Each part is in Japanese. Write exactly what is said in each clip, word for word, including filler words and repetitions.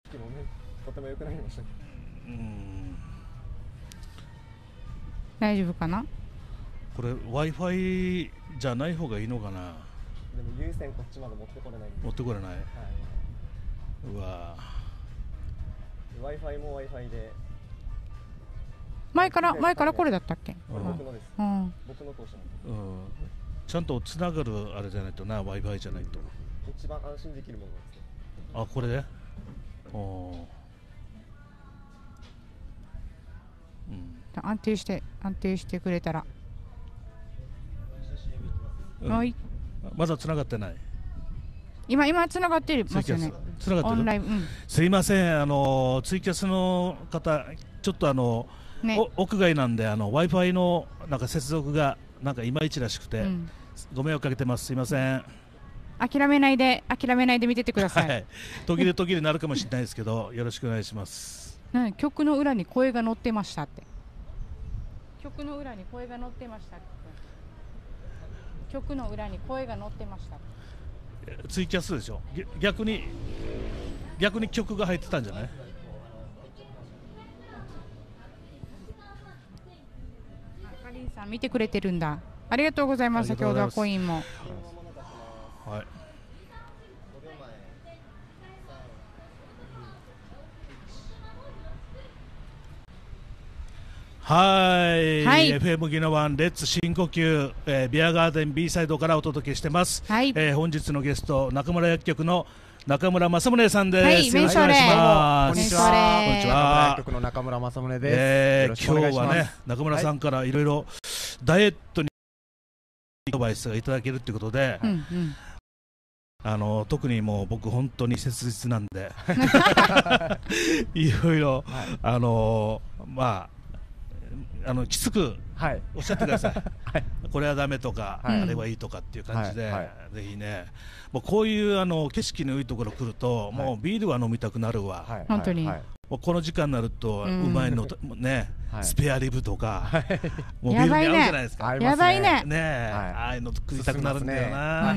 色もね、とても良くなりました。 うん。 大丈夫かな。 これ Wi-Fi じゃない方がいいのかな。 でも有線こっちまで持ってこれないんです。 持ってこれない、はい、うわ Wi-Fi も Wi-Fi で前から前からこれだったっけ。 これ僕のです、 うん、 僕の当社の、うん、ちゃんとつながるあれじゃないとな、 Wi-Fi じゃないと一番安心できるものですね。 あ、これで、お、 うん、安定して安定してくれたら、 うん、はい、まだつながってない。 今今つながってますよね。 つながってる。 オンライン、うん、 すいません、あのツイキャスの方ちょっとあの、ね、屋外なんであの Wi-Fi のなんか接続がなんかいまいちらしくて、うん、ご迷惑かけてます。すいません。 諦めないで諦めないで見ててください。はい、 途切れ途切れになるかもしれないですけどよろしくお願いします。 ね、曲の裏に声が載ってましたって。曲の裏に声が載ってましたって。曲の裏に声が載ってました。 ツイキャスでしょ。逆に逆に曲が入ってたんじゃない。 かりんさん見てくれてるんだ。ありがとうございます。先ほどはコインも、 はい、はい、はい、エフエム ギノワンレッツ深呼吸、えー、ビアガーデン B サイドからお届けしてます、はい、えー、本日のゲスト中村薬局の中村正宗さんです、はい、よろしくお願いします。 こんにちは。こんにちは。中村薬局の中村正宗です、 えー、今日はね中村さんからいろいろダイエットにアドバイスがいただけるということで、うんうん、あの特にもう僕本当に切実なんでいろいろ、はい、あのまああのきつくおっしゃってください、はい、これはダメとか、はい、あれはいいとかっていう感じで、はいはい、ぜひねもうこういうあの景色のいいところ来ると、はい、もうビールは飲みたくなるわ、はい、 本当に、はい、 もうこの時間になるとうまいのね、はい、スペアリブとか、はい、もうビールに合うじゃないですか。 やばいね、 ねえ、はい、ああいうの食いたくなるんだよな、はい、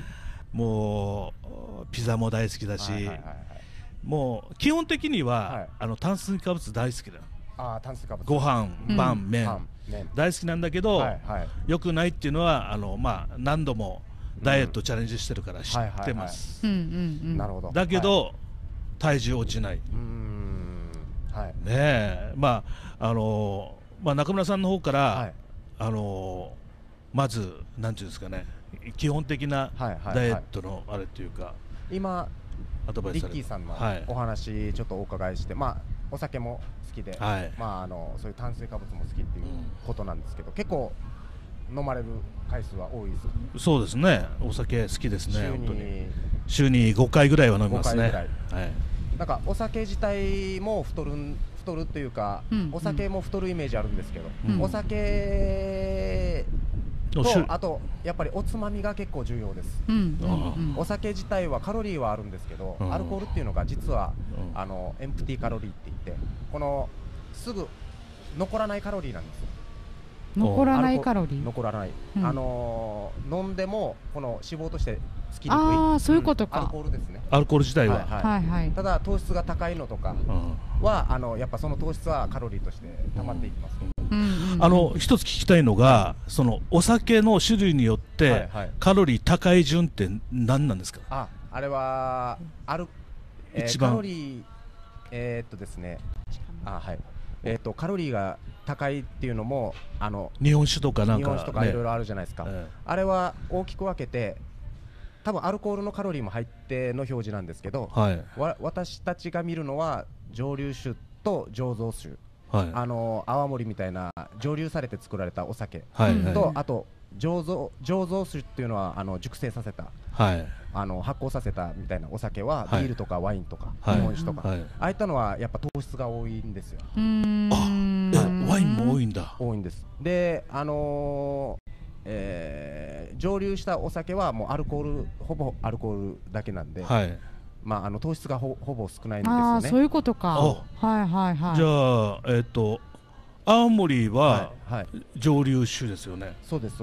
もうピザも大好きだし、はいはいはいはい、もう基本的には、はい、あの炭水化物大好きだよ。 あ炭水化物、 ご飯、パン、 うん、 麺、大好きなんだけど、はいはい、よくないっていうのはあの、まあ、何度もダイエットチャレンジしてるから知ってます。だけど、はい、体重落ちない。うーん、はい、ねえ、まああのまあ、中村さんの方から、はい、あのまずなんていうんですかね、基本的なダイエットのあれというか、はいはいはい、 今アドバイスされるリッキーさんのお話ちょっとお伺いして、まあお酒も好きで、はい、まあ、あのそういう炭水化物も好きっていうことなんですけど、うん、結構飲まれる回数は多いです。 そうですね、お酒好きですね。週に本当に週にごかいぐらいは飲みますね。はい、 なんかお酒自体も太る太るというか、うん、お酒も太るイメージあるんですけど、うん、お酒とあとやっぱりおつまみが結構重要です、うんうんうん、お酒自体はカロリーはあるんですけど、うん、アルコールっていうのが実は、うん、あのエンプティカロリーって言ってこのすぐ残らないカロリーなんですよ。 残らないカロリー残らない、うん、あのー、飲んでもこの脂肪としてつきにくい。 ああ、そういうことか、 うん、アルコールですね。 アルコール自体は、はいはいはい、ただ糖質が高いのとかは、うん、あのやっぱその糖質はカロリーとして溜まっていきます、 うんうんうん、あの一つ聞きたいのがそのお酒の種類によって、はいはい、カロリー高い順って何なんですか。 あ、あれはある、えー、一番カロリーえー、っとですねあ、はい、えー、っとカロリーが高いっていうのもあの日本酒とかなんか、ね、 日本酒とかいろいろあるじゃないですか、えー、あれは大きく分けて多分アルコールのカロリーも入っての表示なんですけど、はい、わ私たちが見るのは蒸留酒と醸造酒、はい、あの泡盛みたいな蒸留されて作られたお酒、はい、と、あと醸造醸造酒っていうのはあの熟成させた、はい、あの発酵させたみたいなお酒は、はい、ビールとかワインとか、はい、日本酒とか、はい、ああいったのはやっぱ糖質が多いんですよ。 うーん、あ、え、ワインも多いんだ。 多いんです。で、あのーえー、蒸留したお酒はもうアルコールほぼアルコールだけなんで、はい、まあ、あの糖質が ほ, ほぼ少ないんですよね。 あ、そういうことか。はいはいはい。 じゃあ、えー、っと青森は、はいはい、蒸留酒ですよね。 そうですそうです。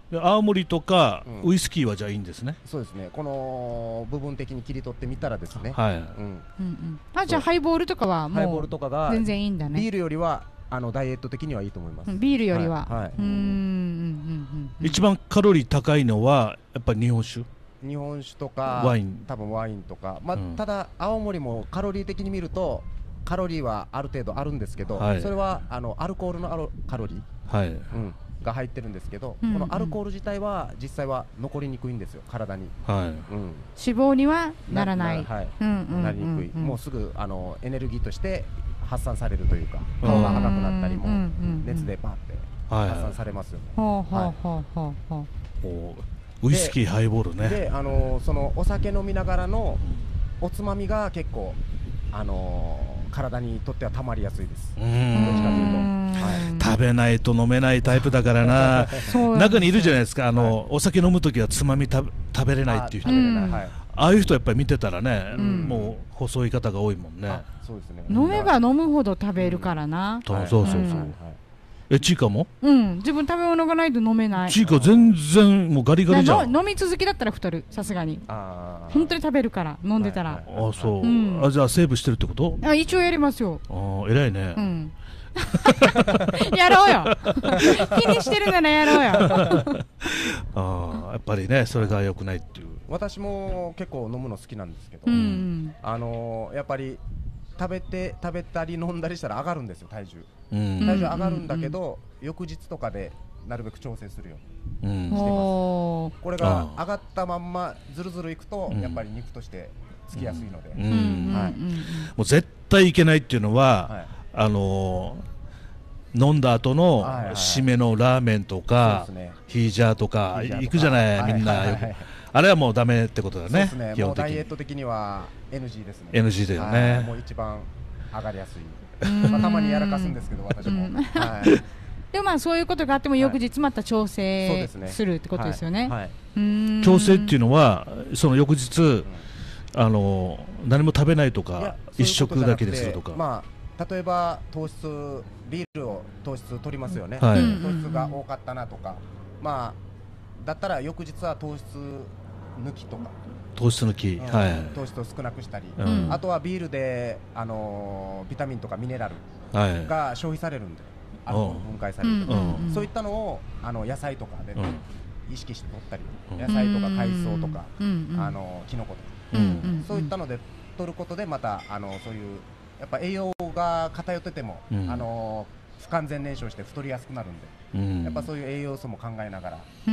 青森とかウイスキーはじゃあいいんですね。 そうですね。この部分的に切り取ってみたらですね。 はい。 うんうんうん。あ、じゃあハイボールとかはもうハイボールとかが全然いいんだね。 ビールよりはあのダイエット的にはいいと思います。 ビールよりは。 はい。 うんうんうんうん。一番カロリー高いのはやっぱり日本酒。 日本酒とかワイン、 多分ワインとか。まあただ青森もカロリー的に見るとカロリーはある程度あるんですけど、それはあのアルコールのアロカロリー。はい。うん。が入ってるんですけど、うんうん、このアルコール自体は実際は残りにくいんですよ、体に、はい、うん、 脂肪にはならない、 な、はい、なりにくい、もうすぐあのエネルギーとして発散されるというか、顔が赤くなったりも熱でパーって発散されますよね。 ウイスキーハイボールね。 で、あのそのお酒飲みながらのおつまみが結構あのー、体にとってはたまりやすいです。どっちかというと、はい、 食べないと飲めないタイプだからな。中にいるじゃないですか、あの、はい、お酒飲むときはつまみ食べれないっていう人、あ, ああいう人やっぱり見てたらね、うん、もう細い方が多いもんね。 そうですね。飲めば飲むほど食べるからな。 そうそうそうそう。え、チーカも？ うん、自分食べ物がないと飲めない。 チーカ全然もうガリガリじゃん。 飲み続きだったら太る、さすがに。本当に食べるから飲んでたら。 あ、そう。あ、じゃあセーブしてるってこと？ あ、一応やりますよ。 あ、偉いね。うん。 やろうよ。気にしてるならやろうよ。 ああ、やっぱりね、それが良くないっていう。 私も結構飲むの好きなんですけど、あのやっぱり食べて食べたり飲んだりしたら上がるんですよ、体重。体重上がるんだけど、翌日とかでなるべく調整するようにしてます。これが上がったまんまずるずるいくと、やっぱり肉としてつきやすいので、もう絶対いけないっていうのは、はい、あのー、飲んだ後の締めのラーメンとか、ね、ヒージャーとか行くじゃない、みんな、はいはいはい、あれはもうダメってことだね。そうですね、もうダイエット的には エヌジー ですね。 エヌジー だよね。 もう一番上がりやすい。まあ、たまにやらかすんですけど、私も、はい、 でもまあそういうことがあっても翌日また調整するってことですよね。 調整っていうのはその翌日、うん、あの何も食べないとか一食だけでするとか、 まあ、例えば糖質ビールを糖質取りますよね、はい、糖質が多かったなとか、まあだったら翌日は糖質抜きとか糖質抜き、うん、はい、 糖質を少なくしたり、うん、あとはビールで、あのー、ビタミンとかミネラルが消費されるんで、はい、分解されるとか、うん、そういったのをあの野菜とかで、ね、うん、意識して取ったり、うん、野菜とか海藻とか、うん、あのキノコとか、うん、そういったので取ることでまたあのそういうやっぱ栄養が偏ってても、うん、あの不完全燃焼して太りやすくなるんで、うん、やっぱそういう栄養素も考えながら、うん、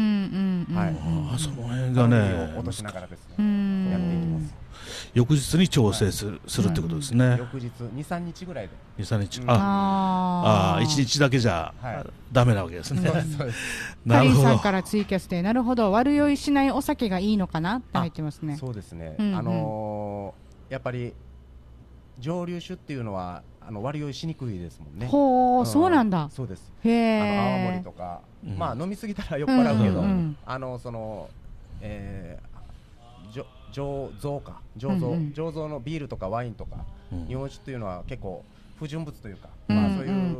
はい、 あ、その辺がね、 落としながらですね、やっていきます。 翌日に調整する、はい、するってことですね。 翌日に、さんにちぐらいで。 に、さんにち、ああ、いちにちだけじゃ、はい、ダメなわけですね。そうです、そうです。 カリンさんからツイキャスで、なるほど、悪酔いしないお酒がいいのかなって入ってますね。 そうですね。うんうん、あのー、やっぱり蒸留酒っていうのはあの悪酔いしにくいですもんね。 ほう、うん、そうなんだ。 そうです。 へえ。 あの泡盛とか、うん、まあ飲みすぎたら酔っ払うけど、うんうんうん、あのその、えー、醸造か醸造、うんうん、醸造のビールとかワインとか、うん、日本酒というのは結構不純物というか、うん、まあそういう、うんうんうん、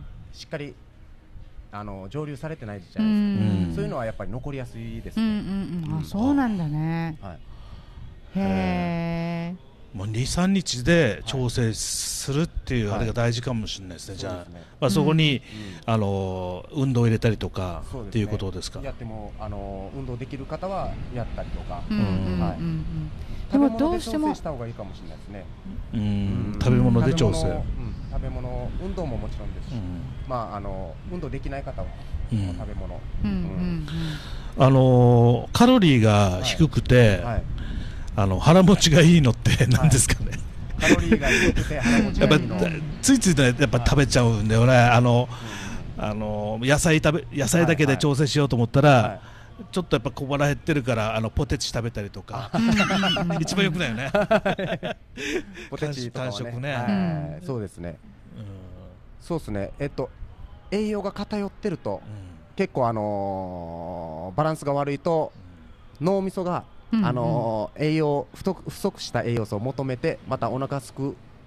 しっかりあの蒸留されてないじゃないですか、うん、そういうのはやっぱり残りやすいですね。うんうんうん、あ、そうなんだね。はい、へえ。 もうに、さんにちで調整するっていうあれが大事かもしれないですね。はい、じゃあ、ね、まあ、そこに、うん、あの運動を入れたりとか、ね、っていうことですか。 やってもあの運動できる方はやったりとか、 うんうん、はい、でもどうしても食べ物で調整した方がいいかもしれないですね。 うん、食べ物で調整、 食べ物、うん、食べ物、運動ももちろんですし、うん、まああの運動できない方は、うん、食べ物、うんうん、 あのカロリーが低くて、はいはい、あの腹持ちがいいのって何ですかね。 はい、カロリーが低くて腹持ちがいいの。 やっぱついついやっぱ食べちゃうんだよね。はい、あの、うん、あの野菜食べ野菜だけで調整しようと思ったら、はいはい、ちょっとやっぱ小腹減ってるからあのポテチ食べたりとか一番よくないよね。 ポテチとかはね、 間食ね、 はい、そうですね。うん、そうですね。えっと栄養が偏ってると、うん、結構あのー、バランスが悪いと脳みそがあのー、栄養不足、不足した栄養素を求めてまたお腹すく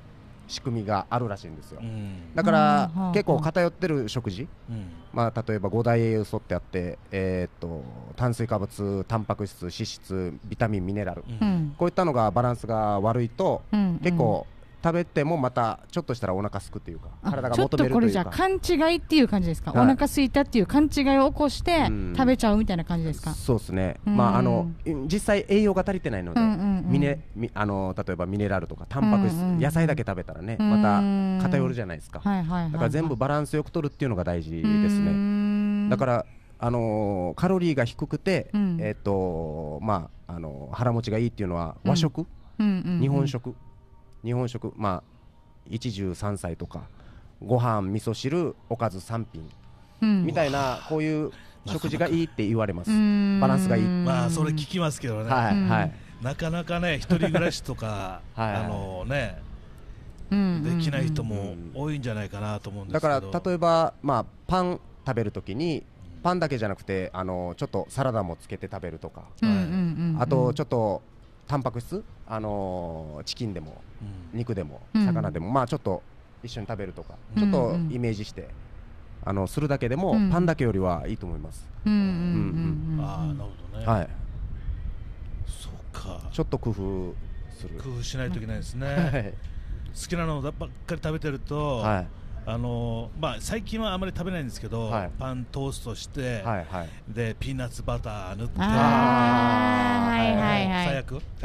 仕組みがあるらしいんですよ。だから結構偏ってる食事、まあ例えばご大栄養素ってあって、えっと炭水化物、タンパク質、脂質、ビタミン、ミネラル、こういったのがバランスが悪いと結構食べてもまたちょっとしたらお腹すくっていうか、体が求めるというか。ちょっとこれじゃ勘違いっていう感じですか。お腹すいたっていう勘違いを起こして食べちゃうみたいな感じですか。 そうですね。まああの実際栄養が足りてないので、ミネあの例えばミネラルとかタンパク質、野菜だけ食べたらね、また偏るじゃないですか。だから全部バランスよく取るっていうのが大事ですね。だからあのカロリーが低くて、えっとまああの腹持ちがいいっていうのは和食、日本食。日本食、まあ一汁三菜とかご飯味噌汁おかずさん品、うん、みたいなこういう食事がいいって言われます。バランスがいい。 まあそれ聞きますけどね、 はいはい、 なかなかね一人暮らしとかあのねできない人も多いんじゃないかなと思うんですけど、 だから例えば、まあ、パン食べるときにパンだけじゃなくてあのちょっとサラダもつけて食べるとか、あとちょっとタンパク質、あのー、チキンでも、うん、肉でも魚でも、うん、まあちょっと一緒に食べるとか、うん、ちょっとイメージして、うん、あのするだけでも、うん、パンだけよりはいいと思います。 ああなるほどね。 はい。 そうか。 ちょっと工夫する。 工夫しないといけないですね。はい、好きなのばっかり食べてると。はい、あのまあ、最近はあまり食べないんですけど、はい、パントーストして、はいはい、でピーナッツバター塗って、最悪。 ピ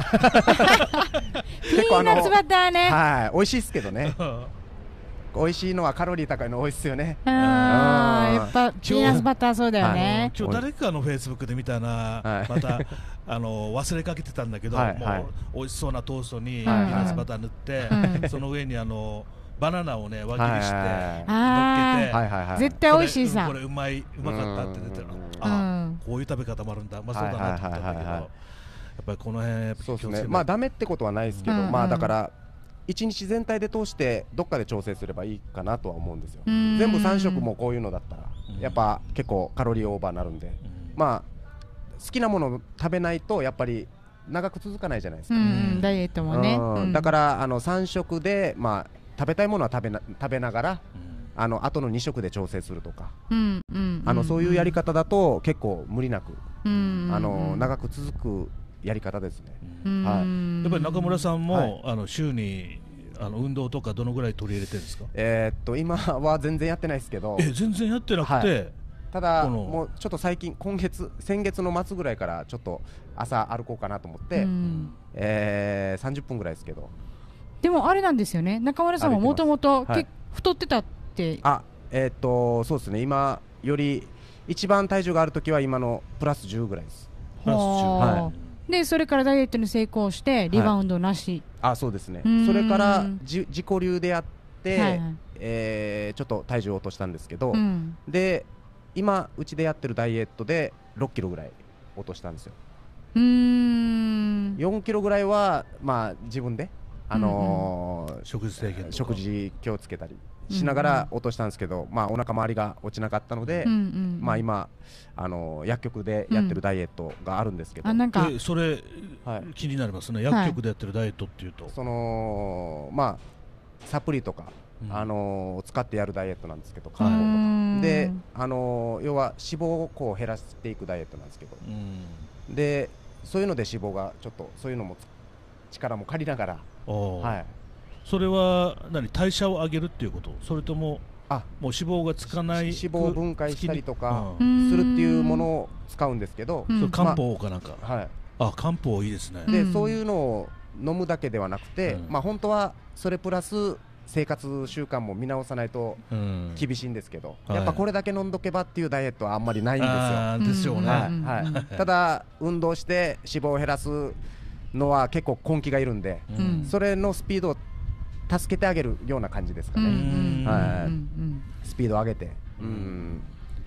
ーナッツバターね、 はい、美味しいですけどね。美味しいのはカロリー高いの多いですよね。 ああ、やっぱピーナッツバターそうだよね。 今日誰かのフェイスブックで見たな、はい、またあの忘れかけてたんだけど、はい、もう、はい、美味しそうなトーストにピーナッツバター塗って、はい、その上にあのバナナをね輪切りして乗っけて、 絶対美味しいさ。 これうまいうまかったって出てる。あ、こういう食べ方もあるんだ、うまそうだなと思ったんだけど、やっぱりこの辺そうですね。まあダメってことはないですけど、まあだから一日全体で通してどっかで調整すればいいかなとは思うんですよ。全部さん食もこういうのだったらやっぱ結構カロリーオーバーになるんで、まあ好きなものを食べないとやっぱり長く続かないじゃないですか。 ダイエットもね。 だからあのさん食でまあ食べたいものは食べな食べながら、あの後のに食で調整するとか、あのそういうやり方だと結構無理なく、あの長く続くやり方ですね。 はい。やっぱり中村さんも、はい、あの週にあの運動とかどのぐらい取り入れてるんですか？ えー、っと今は全然やってないですけど。 え全然やってなくて。はい、 ただもうちょっと最近今月先月の末ぐらいからちょっと朝歩こうかなと思って、えー、さんじゅっぷんぐらいですけど。 でもあれなんですよね。中村さんももともと太ってたって。 あ、えー、っとそうですね。今より一番体重があるときは今のプラスじゅうぐらいです。 プラスじゅう。はい。 でそれからダイエットに成功してリバウンドなし、 はい、あそうですね。それからじ自己流でやって、はいはい、えー、ちょっと体重を落としたんですけど、うん、で今うちでやってるダイエットでろっキロぐらい落としたんですよ。 うーんよんキロぐらいはまあ自分で、あのーうんうん、食事制限とか食事気をつけたりしながら落としたんですけど、うんうん、まあお腹周りが落ちなかったので、うんうん、まあ今あの薬局でやってるダイエットがあるんですけど、 うん、あなんかえそれ、はい、気になりますね。薬局でやってるダイエットっていうと、はい、 そのまあサプリとか、うん、あの使ってやるダイエットなんですけど、漢方とかで、あの要は脂肪をこう減らしていくダイエットなんですけど、うん、でそういうので脂肪がちょっとそういうのも力も借りながら、はい。 それは何代謝を上げるっていうこと、それともあもう脂肪がつかない脂肪を分解したりとかするっていうものを使うんですけど、 それ漢方かなんか、 まあ、はい、 あ漢方いいですね。 でそういうのを飲むだけではなくて、うん、まあ本当はそれプラス生活習慣も見直さないと厳しいんですけど、うん、やっぱこれだけ飲んどけばっていうダイエットはあんまりないんですよ。 あですよね、 はいはい、ただ運動して脂肪を減らすのは結構根気がいるんで、うん、それのスピードを助けてあげるような感じですかね。はい、スピードを上げて、うん、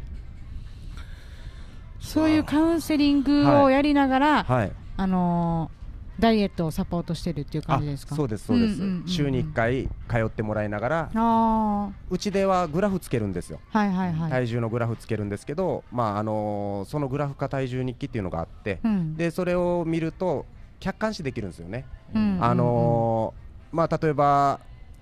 そういうカウンセリングをやりながら、はいはい、あのー、ダイエットをサポートしてるっていう感じですか？ そうですそうです、うんうんうんうん、週にいっかい通ってもらいながら、あうちではグラフつけるんですよ、 はいはいはい、 体重のグラフつけるんですけど、まああのー、そのグラフ化体重日記っていうのがあって、うん、でそれを見ると客観視できるんですよね。うんうんうん、あのーまあ、例えば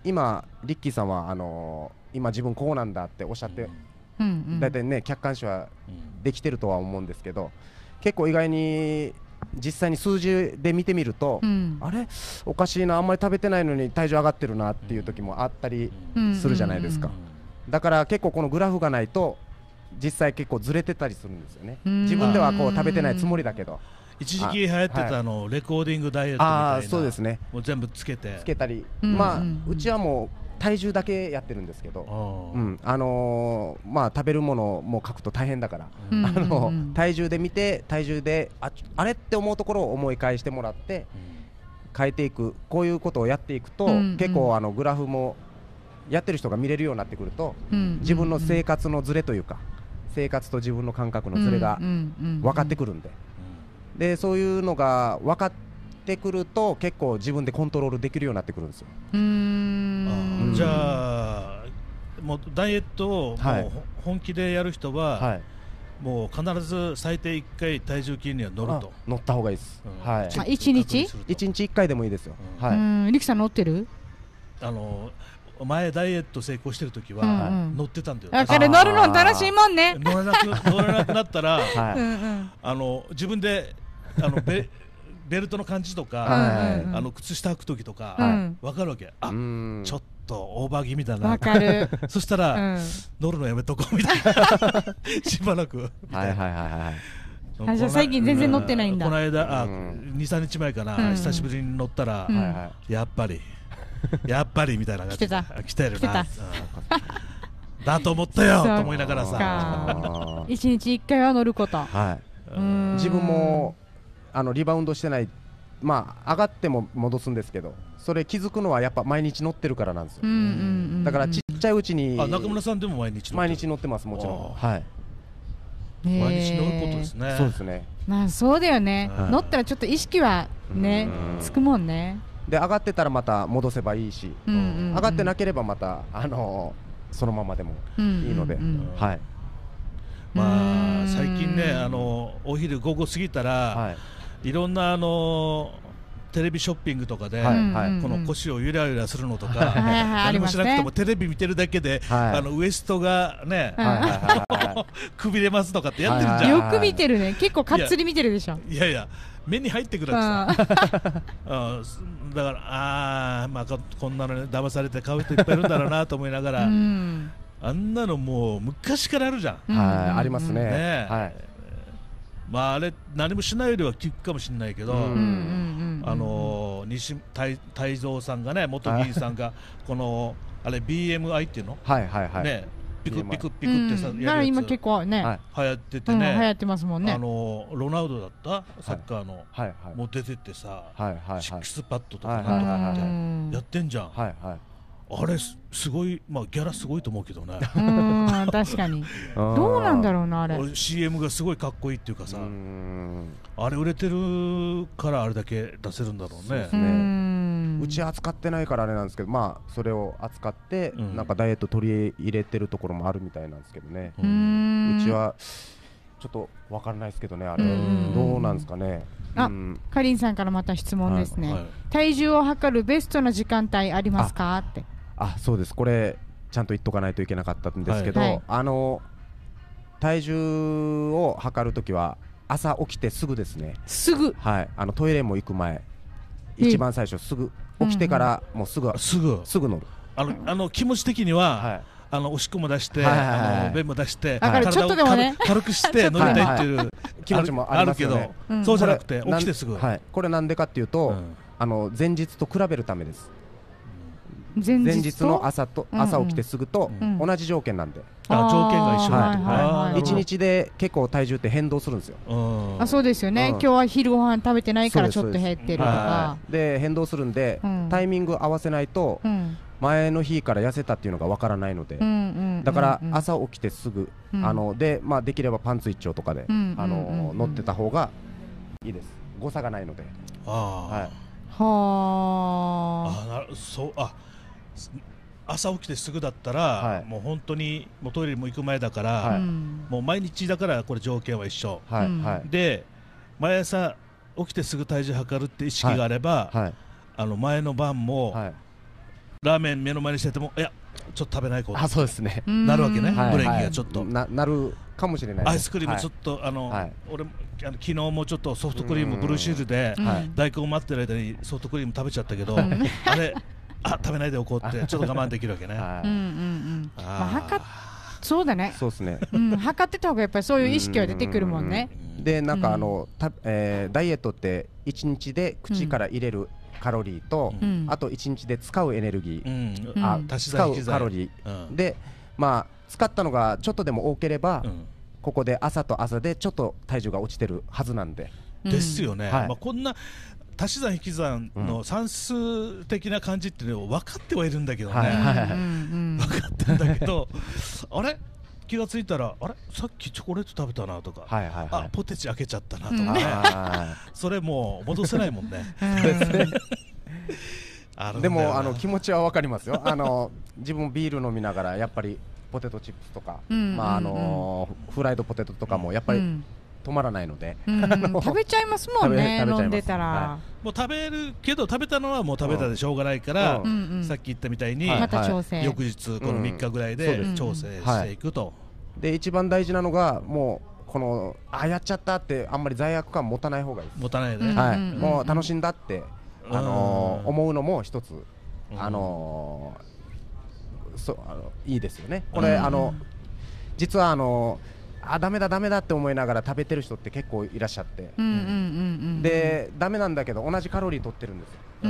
今リッキーさんはあのー、今自分こうなんだっておっしゃって、 うんうん、 だいたいね客観視はできてるとは思うんですけど、結構意外に実際に数字で見てみると、うん、あれおかしいな、あんまり食べてないのに体重上がってるなっていう時もあったりするじゃないですか。だから結構このグラフがないと実際結構ずれてたりするんですよね。自分ではこう食べてないつもりだけど、 一時期流行ってたあのレコーディングダイエットみたいな、 あ、そうですね、 もう全部つけてつけたり、まあうちはもう体重だけやってるんですけど、うん、あのー、まあ食べるものも書くと大変だから、うん、あの体重で見て体重で あ, あれって思うところを思い返してもらって変えていく、こういうことをやっていくと、うん、結構あのグラフもやってる人が見れるようになってくると、うん、自分の生活のズレというか生活と自分の感覚のズレが分かってくるんで、でそういうのが分かってくると結構自分でコントロールできるようになってくるんですよ。 うーん、 じゃあもうダイエットをもう本気でやる人は、はい、もう必ず最低いっかい体重計には乗ると。 乗った方がいいです、うん、はい、 あいちにちいちにちいっかいでもいいですよ、 うん、はい、うん、リキさん乗ってる？ あの前ダイエット成功してる時は、うんうん、乗ってたんだよ。 だから乗るの楽しいもんね。 乗れなく乗れなくなったら、はい、うんうん、あの自分であのベベルトの感じとか、はい、あの靴下履く時とか、はい、分かるわけ。あ、ちょっとオーバー気味だな。 分かる。 そしたら、うん、乗るのやめとこうみたいな。しばらく。 はいはいはいはい。 あ、じゃあ最近全然乗ってないんだ。 この間、あ、に、さんにちまえかな、うん、久しぶりに乗ったら、うん、やっぱりやっぱりみたいな感じで来てた。 来てるな。うん、だと思ったよと思いながらさ。 一日一回は乗ること。 はい。自分もあのリバウンドしてない、まあ上がっても戻すんですけど、それ気づくのはやっぱ毎日乗ってるからなんですよ。だからちっちゃいうちに。 あ、中村さんでも毎日乗ってる？ 毎日乗ってます、もちろん。はい。 毎日乗ることですね。 そうですね。 まあそうだよね。乗ったらちょっと意識はねつくもんね。 で上がってたらまた戻せばいいし、上がってなければまたあのそのままでもいいので、はい。 まあ最近ね、あのお昼午後過ぎたら、はい、いろんなあのテレビショッピングとかで、はい、この腰をゆらゆらするのとか、何もしなくてもテレビ見てるだけで、はい、あのウエストがね、くびれますとかってやってるじゃん。 よく見てるね。結構かっつり見てるでしょ。 いやいや、目に入ってくるわけさ。だからああ、まあこんなのね騙されて買う人いっぱいいるんだろうなと思いながら、うん、あんなのもう昔からあるじゃん。 はい、ありますね。 ね、はい。まああれ何もしないよりは効くかもしれないけど、あの西泰造さんがね、元議員さんがこのあれ ビーエムアイ っていうの、 はいはいはい、 ね、ピクピクピクってさ、 うん、やるやつ今結構ね流行っててね、 うん、流行ってますもんね。 あのロナウドだったサッカーの、はいはいはい、もう出てってさ、はいはいはい、シックスパッドとかやってんじゃん。はいはい、あれすごい、まあギャラすごいと思うけどね。 うん、確かに。どうなんだろうなあれ。 シーエム がすごいかっこいいっていうかさ、あれ売れてるからあれだけ出せるんだろうね。 う, ねうちは扱ってないからあれなんですけど、まあそれを扱って、うん、なんかダイエット取り入れてるところもあるみたいなんですけどね。う, うちはちょっとわからないですけどね、あれどうなんですかね。 あ、かりんさんからまた質問ですね、はいはい、体重を測るベストな時間帯ありますかって。 あ、そうです。これちゃんと言っとかないといけなかったんですけど、はい、あの体重を測るときは朝起きてすぐですね。 すぐ、 はい、あのトイレも行く前、一番最初すぐ起きてからもうすぐ、うんうん、すぐすぐ乗る。 あのあの気持ち的には、はい、あのおしっこも出して、あの便も出して、 体をね、軽くして乗りたいっていう気持ちもありますよね。 あるけど、うん、そうじゃなくて起きてすぐ、 はい、これなんでかっていうと、うん、あの前日と比べるためです。前日の朝と朝起きてすぐと同じ条件なんで、 あ、条件が一緒だと。一日で結構体重って変動するんですよ。 あ、そうですよね。今日は昼ご飯食べてないからちょっと減ってるとかで変動するんで、タイミング合わせないと前の日から痩せたっていうのがわからないので、だから朝起きてすぐ、あのでまあできればパンツ一丁とかであの乗ってた方がいいです。誤差がないので。 ああ、はい。 はあ。あ、なそう、あ、朝起きてすぐだったら、はい、もう本当にもうトイレも行く前だから、はい、もう毎日だからこれ条件は一緒、はい、で毎朝起きてすぐ体重測るって意識があれば、はいはい、あの前の晩も、はい、 ラーメン目の前にしててもいやちょっと食べないこうあそうですねなるわけね、 はい、 ブレーキがちょっと、 はい、な, なるかもしれないです。 アイスクリームちょっと、はい、あの、はい、俺もあの昨日もちょっとソフトクリームブルーシールで、はい、大根を待ってる間にソフトクリーム食べちゃったけど、あれあ食べないでおこうってちょっと我慢できるわけね。 はい、うんうんうん。まあ測っそうだね。 そうですね。 うん、測ってた方がやっぱりそういう意識は出てくるもんね。 でなんかあの、たえー、ダイエットっていちにちで口から入れるカロリーと、うん、あといちにちで使うエネルギー、うん、あ、うん、使うカロリー、うん、でまあ使ったのがちょっとでも多ければ、うん、ここで朝と朝でちょっと体重が落ちてるはずなんで。 ですよね。はい、まあこんな足し算引き算の算数的な感じっていうのを分かってはいるんだけどね、分かってるんだけどあれ気がついたらあれさっきチョコレート食べたなとか、はいはいはい、あポテチ開けちゃったなとかね、それもう戻せないもんね。 でもあの気持ちは分かりますよ。あの自分ビール飲みながらやっぱりポテトチップスとか、まああのフライドポテトとかもやっぱり、うん止まらないので、うん、 食べちゃいますもんね。飲んでたら、 はい、もう食べるけど食べたのはもう食べたでしょうがないから、うん、さっき言ったみたいに、 また調整、 翌日このみっかぐらいで調整していくと、 うん、で一番大事なのがもうこのあやっちゃったってあんまり罪悪感持たない方がいいです。 持たないね、 はい、もう楽しんだって、あのー、思うのも一つ、あのー、そうあのいいですよね。これ、あの実はあのーあダメだダメだって思いながら食べてる人って結構いらっしゃって、でダメなんだけど同じカロリー取ってるんですよ、うん、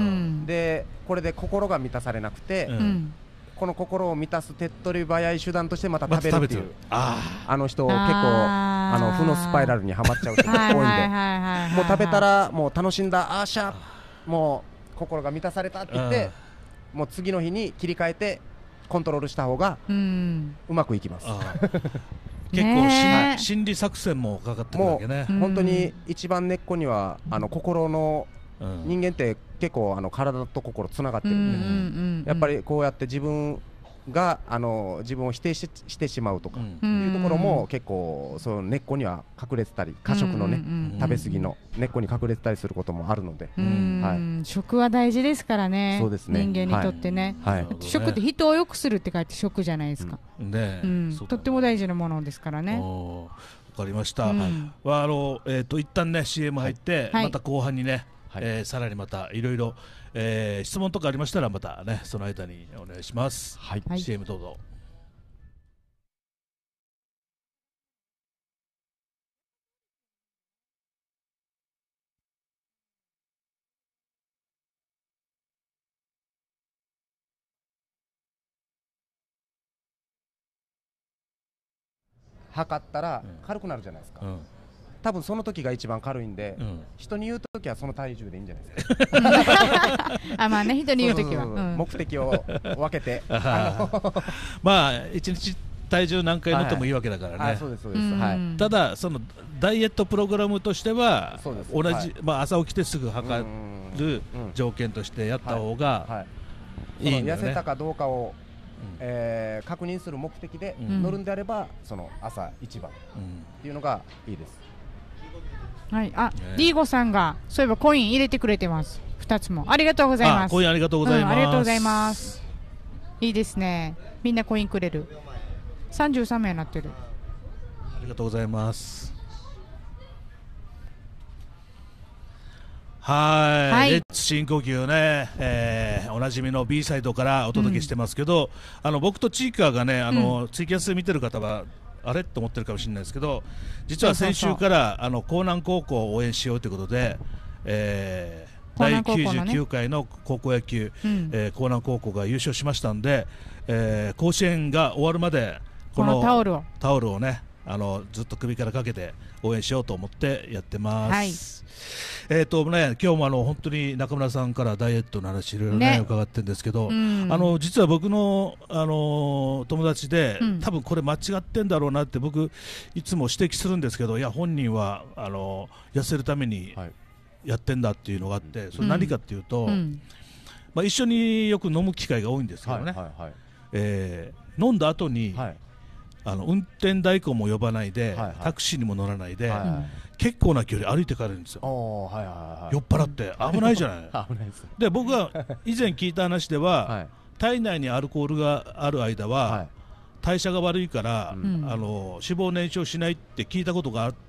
でこれで心が満たされなくて、うん、この心を満たす手っ取り早い手段としてまた食べるっていう、あ, あの人結構あの負のスパイラルにはまっちゃう人が多いんで、もう食べたらもう楽しんだあーしゃもう心が満たされたって言ってもう次の日に切り替えてコントロールした方がうまくいきます。 結構、ね、心理作戦もかかってるわけね。 もう本当に一番根っこにはあの心の、うん、人間って結構あの体と心つながってるんで、やっぱりこうやって自分があの自分を否定 し, してしまうとか、うん、いうところも結構その根っこには隠れてたり過食のね、食べ過ぎの根っこに隠れてたりすることもあるので、 はい、食は大事ですからね。 そうですね、 人間にとってね、はいはい、食って人を良くするって書いて食じゃないですか、うんねうん、とっても大事なものですからね。 わかりました、うん、あのえー、と一旦ね シーエム 入って、はい、また後半にね、はい、えー、さらにまたいろいろえー、質問とかありましたらまたねその間にお願いします。はい、シーエム どうぞ。 測ったら軽くなるじゃないですか、うん、多分その時が一番軽いんで、うん、人に言う時はその体重でいいんじゃないですか。 あまあね、人に言う時は目的を分けてまあ一日体重何回乗ってもいいわけだからね、はいはい、 そうですそうです、はい、 ただそのダイエットプログラムとしては同じ、はい、まあ、朝起きてすぐ測る条件としてやった方がいいんだよね。 痩せたかどうかをえー、確認する目的で乗るんであれば、うん、その朝一番っていうのがいいです、 うん、はい、あ、ね、リーゴさんがそういえばコイン入れてくれてます。ふたつもありがとうございます。 コインありがとうございます、うん、 ありがとうございます。いいですね、みんなコインくれる。さんじゅうさんめいになってる。 ありがとうございます。はい、はい、レッツ深呼吸ね、えー、おなじみの B サイドからお届けしてますけど、うん、あの僕とチーカーがね、あの、うん、ツイキャス見てる方はあれと思ってるかもしれないですけど、実は先週からあの江南高校を応援しようということで、えー、だいきゅうじゅうきゅうかいの高校野球、うん、えー、江南高校が優勝しましたんで、えー、甲子園が終わるまでこのタオルをタオルをね、あのずっと首からかけて応援しようと思ってやってます、はい、えーとね、今日もあの本当に中村さんからダイエットの話いろいろ、ねね、伺ってるんですけど、うん、あの実は僕の、あの友達で、うん、多分これ間違ってんだろうなって僕いつも指摘するんですけど、いや本人はあの痩せるためにやってんだっていうのがあって、それ何かっていうと、うん、まあ、一緒によく飲む機会が多いんですけどね、はいはいはい、えー、飲んだ後に、はい、あの運転代行も呼ばないで、はいはい、タクシーにも乗らないで、はいはい、結構な距離歩いて帰るんですよ、はいはいはい、酔っ払って危ないじゃない危ないです。で僕が以前聞いた話では、はい、 体内にアルコールがある間は、はい、代謝が悪いから、うん、あの脂肪燃焼しないって聞いたことがあって、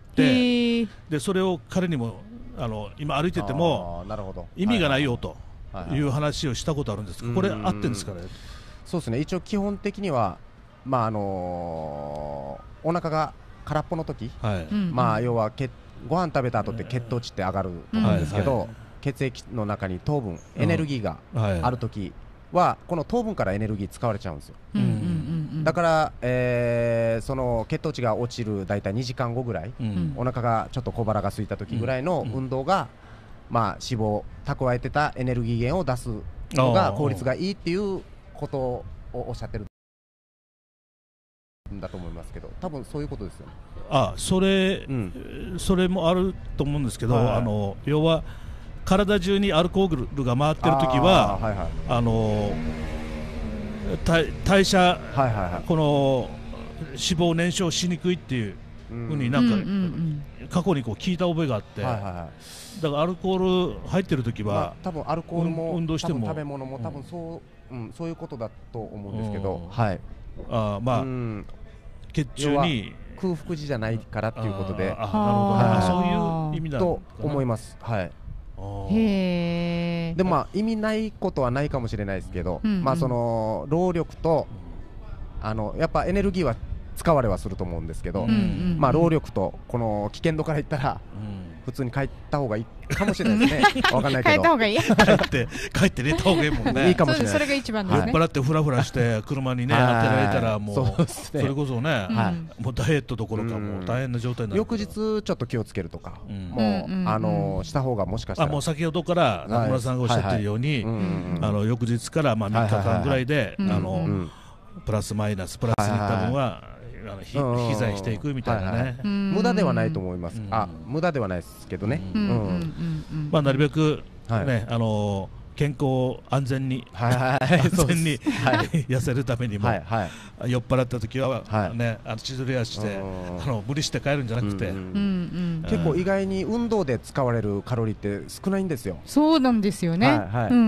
でそれを彼にもあの今歩いてても意味がないよという話をしたことあるんですけど、これ合ってるんですかね。 そうですね、一応基本的には、まああのー、お腹が空っぽの時、はい、まあ要はけご飯食べた後って血糖値って上がると思うんですけど、はいはい、血液の中に糖分エネルギーがある時は、この糖分からエネルギー使われちゃうんですよ、うんうんうん、だから、えー、その血糖値が落ちるだいたいにじかんごぐらい、うん、お腹がちょっと小腹が空いた時ぐらいの運動が、まあ、脂肪を蓄えてたエネルギー源を出すのが効率がいいっていうことをおっしゃってるんだと思いますけど、多分そういうことですよね。 あ、それ、うん、それもあると思うんですけど、はいはい、あの要は体中にアルコールが回ってるときは、あ、はいはい、あの代, 代謝、はいはいはい、この脂肪燃焼しにくいっていうふうになんか、うんうんうん、過去にこう聞いた覚えがあって、はいはいはい、だからアルコール入ってるときは、まあ、 多分アルコールも、 運動しても食べ物も多分そう、うんうん、そういうことだと思うんですけど、はい、 あ、まあ、うん、血中に空腹時じゃないからっていうことで、 ああ、なるほど、はい、そういう意味だと思います。はい。 へー。 でもまあ意味ないことはないかもしれないですけど、うんうん、まあその労力とあのやっぱエネルギーは使われはすると思うんですけど、うんうんうん、まあ労力とこの危険度から言ったら、うん普通に帰った方がいいかもしれないですね。わかんないけど。 帰った方がいい。 帰って帰って寝た方がいいもんね。 いいかもしれない。 それが一番ですね。 酔っ払ってフラフラして車にね当てられたらもう そ, う、ね、それこそね、はい、もうダイエットどころかもう大変な状態になる。 翌日ちょっと気をつけるとか、うん、もう、うん、あのした方がもしかしたら。 あもう先ほどから中村さんがおっしゃってるように、あの翌日からまあみっかかんぐらいであの、うん、プラスマイナスプラスに多分は。あのひ飛剤していくみたいなね、はいはい、 無駄ではないと思います、うん、あ無駄ではないですけどね、うんうんうんまあ、なるべく、ねはい、あの健康安全に、はいはい、安全に、はい、痩せるためにも、はいはい、酔っ払った時は、はいね、あの千鳥足してあの無理して帰るんじゃなくて、うんうんうん、結構意外に運動で使われるカロリーって少ないんですよ。 そうなんですよね、はいはいうんうんうん、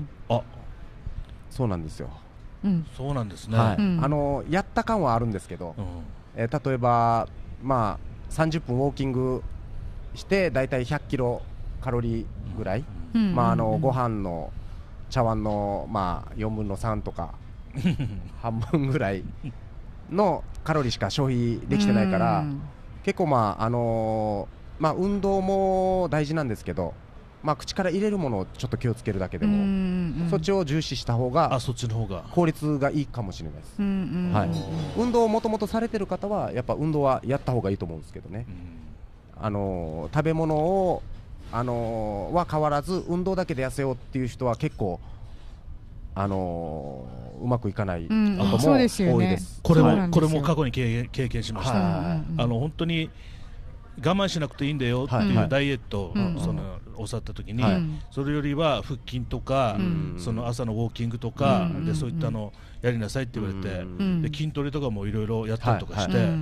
あそうなんですよ。 うん、そうなんですね、 はいうん、あのやった感はあるんですけど、うんえー、例えば、まあ、さんじゅっぷんウォーキングしてだいたいひゃっキロカロリーぐらい、うんまあ、あのご飯の茶碗の、まあ、よんぶんのさんとか半分ぐらいのカロリーしか消費できてないから、うん、結構、まああのーまあ、運動も大事なんですけどまあ、口から入れるものをちょっと気をつけるだけでも、うんうん、そっちを重視した方があそっちの方が効率がいいかもしれないです、うんうんはい、運動をもともとされてる方はやっぱ運動はやった方がいいと思うんですけどね、うん、あのー、食べ物を、あのー、は変わらず運動だけで痩せようっていう人は結構、あのー、うまくいかないことも多いです、うんね、 これもこれも過去に経験、経験しました、はい、あの本当に我慢しなくていいんだよっていうダイエットを、はいはい、そのおっしゃった時に、はい、それよりは腹筋とか、うん、その朝のウォーキングとか、うん、でそういったのやりなさいって言われて、うん、で筋トレとかもいろいろやったりとかして、はいはい、